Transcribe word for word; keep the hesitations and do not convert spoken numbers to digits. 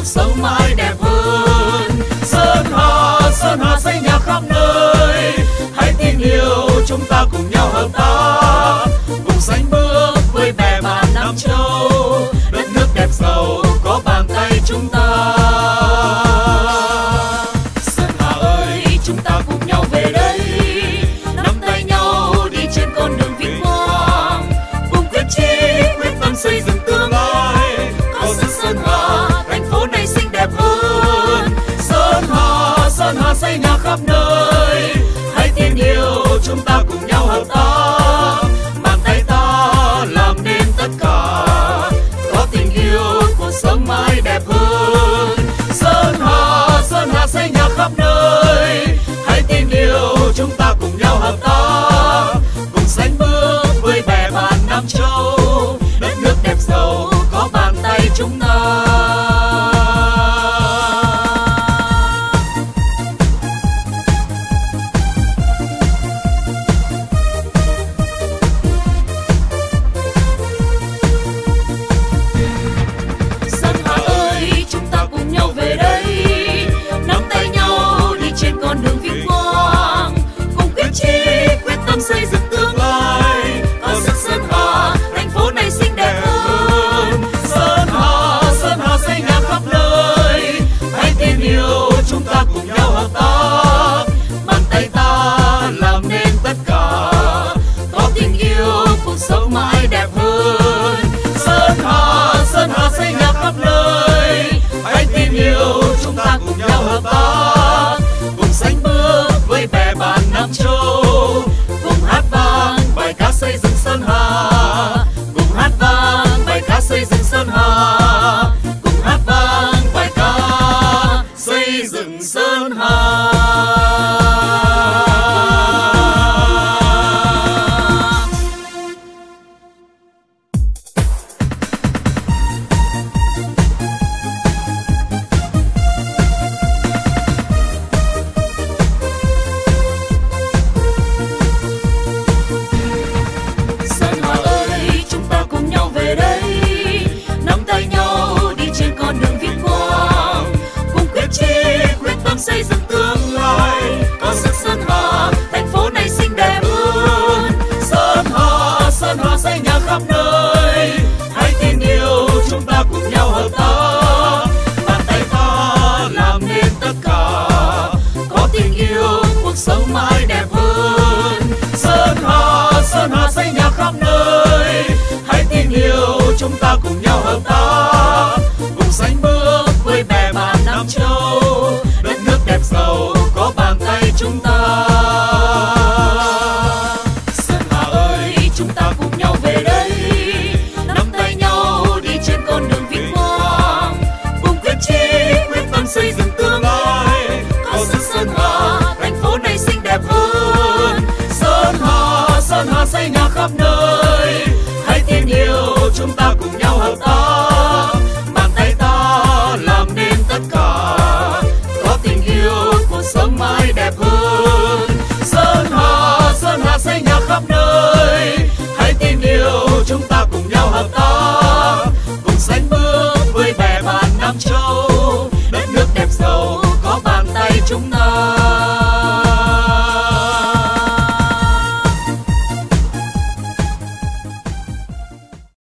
cuộc sống mãi đẹp hơn. Sơn Hà, Sơn Hà xây nhà khắp nơi, hãy tin yêu chúng ta cùng nhau hợp tác. Cùng sánh bước với bè bạn Nam Châu, đất nước đẹp giàu có bàn tay chúng ta. Sơn Hà ơi, chúng ta cùng nhau về đây, nắm tay nhau đi trên con đường vinh quang, cùng quyết chí quyết tâm xây dựng tương lai. Có sức Sơn Hà, thành phố này xinh đẹp hơn. Sơn Hà, Sơn Hà xây nhà khắp nơi, hãy tin yêu chúng ta cùng nhau hợp tác. Bàn tay ta làm nên tất cả, có tình yêu cuộc sống mãi đẹp hơn. Sơn Hà, Sơn Hà xây nhà khắp nơi, hãy tin yêu chúng ta cùng nhau hợp tác. Cùng sánh bước với bè bạn Nam Châu, đất nước đẹp giàu có bàn tay chúng ta. Sơn Hà ơi, chúng ta cùng nhau về đây, nắm tay nhau đi trên con đường vinh quang, cùng quyết chí quyết tâm xây dựng tương lai. Có sức Sơn Hà, thành phố này xinh đẹp hơn. Sơn Hà, Sơn Hà xây nhà khắp nơi, hãy tin yêu chúng ta cùng nhau hợp tác. Bàn tay ta làm nên tất cả, có tình yêu cuộc sống mãi đẹp hơn. Sơn Hà, Sơn Hà xây nhà khắp nơi, hãy tin yêu chúng ta cùng nhau hợp tác. Cùng sánh bước với bè bạn Nam Châu, cùng hát vang bài ca xây dựng Sơn Hà. Cùng hát vang bài ca xây dựng Sơn Hà, cùng hát vang bài ca xây dựng Sơn Hà. Sơn Hà ơi, chúng ta cùng nhau về đây, nắm tay nhau đi trên con đường vinh quang, cùng quyết chí quyết tâm xây dựng tương lai. Có sức Sơn Hà, thành phố này xinh đẹp hơn. Sơn Hà, Sơn Hà xây nhà khắp nơi, hãy tin yêu chúng ta cùng nhau hợp tác. Bàn tay ta làm nên tất cả, có tình yêu cuộc sống mãi đẹp hơn. Sơn Hà, Sơn Hà xây nhà khắp nơi, hãy tin yêu chúng ta cùng nhau hợp tác. Cùng sánh bước với bè bạn Nam Châu, đất nước đẹp giàu có bàn tay chúng ta. Sơn Hà ơi, chúng ta cùng nhau về đây, nắm tay nhau đi trên con đường vinh quang, cùng quyết chí quyết tâm xây dựng tương lai. Có sức Sơn Hà, thành phố này xinh đẹp hơn. Sơn Hà, Sơn Hà xây nhà khắp nơi, hãy tin yêu chúng ta cùng nhau hợp tác. Bàn tay ta làm nên tất cả, có tình yêu cuộc sống mãi đẹp hơn. Sơn Hà, Sơn Hà xây nhà khắp nơi, hãy tin yêu chúng ta cùng nhau hợp tác. Cùng sánh bước với bè bạn Nam Châu, đất nước đẹp giàu có bàn tay chúng ta.